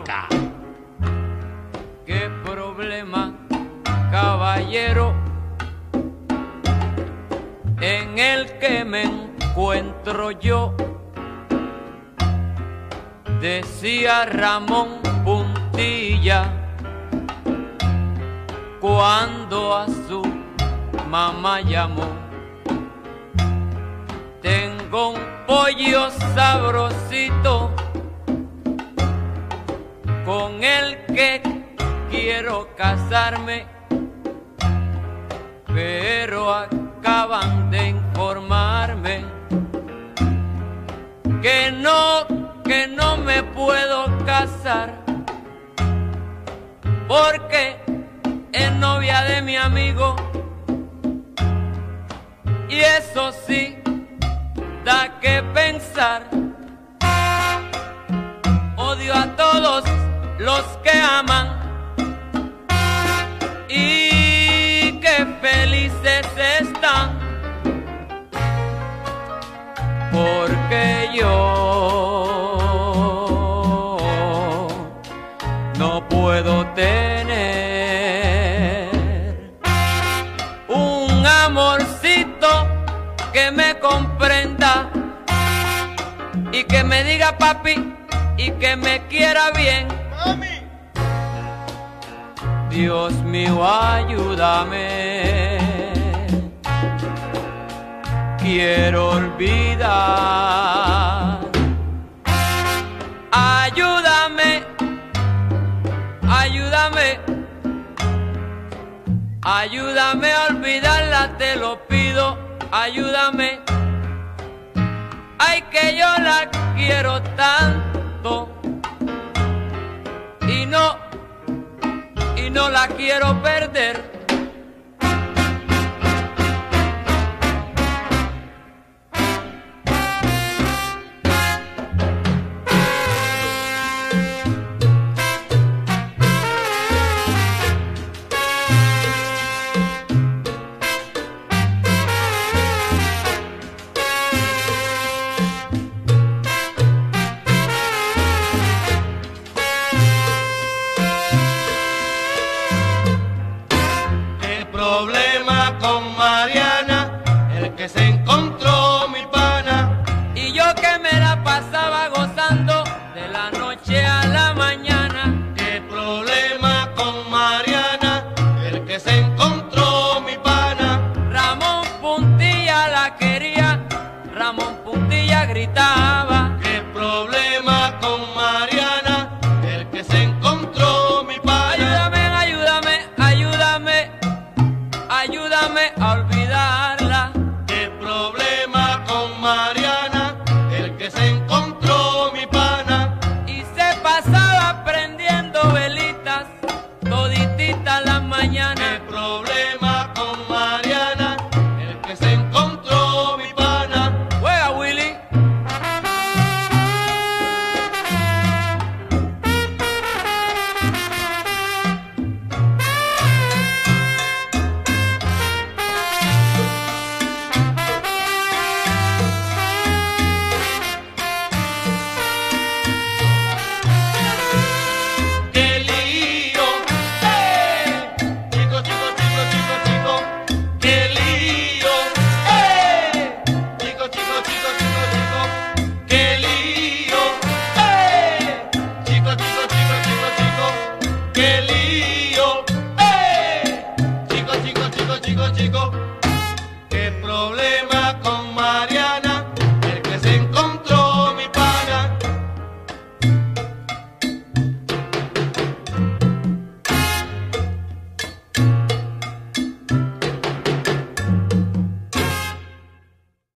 música. ¿Qué problema, caballero, en el que me encuentro yo? Decía Ramón Puntilla cuando a su mamá llamó. Tengo un pollo sabrosito con el que quiero casarme, pero acaban de informarme que no me puedo casar porque es novia de mi amigo, y eso sí da que pensar. Odio a todos los que aman y que felices están, porque yo no puedo tener un amorcito que me comprenda y que me diga papi y que me quiera bien. Mami. Dios mío, ayúdame. Quiero olvidar. Ayúdame, ayúdame, ayúdame a olvidarla, te lo pido, ayúdame. Ay, que yo la quiero tanto y no la quiero perder. Problema con Mariana, el que se encontró mi pana. Y yo que me la pasaba gozando de la noche a la mañana. ¿Qué problema con Mariana, el que se encontró mi pana? Ramón Puntilla la quería, Ramón Puntilla gritaba. ¿Qué problema con Mariana, el que se encontró mi pana? Ayúdame, ayúdame, ayúdame, ayúdame a olvidarla. ¿Qué problema con Mariana, el que se encontró mi pana? Y se pasaba prendiendo velitas todititas las ¿Qué mañanas. problema con Mariana, el que se encontró mi pana? Juega, Willy. ¡Qué lío! Chico, chico, chico, chico, chico. ¡Qué lío! Chico, chico, chico, chico, chico. ¡Qué lío! Chico, chico, chico, chico, chico. ¡Qué lío! Chico, chico, chico, chico, chico. ¿Qué problema con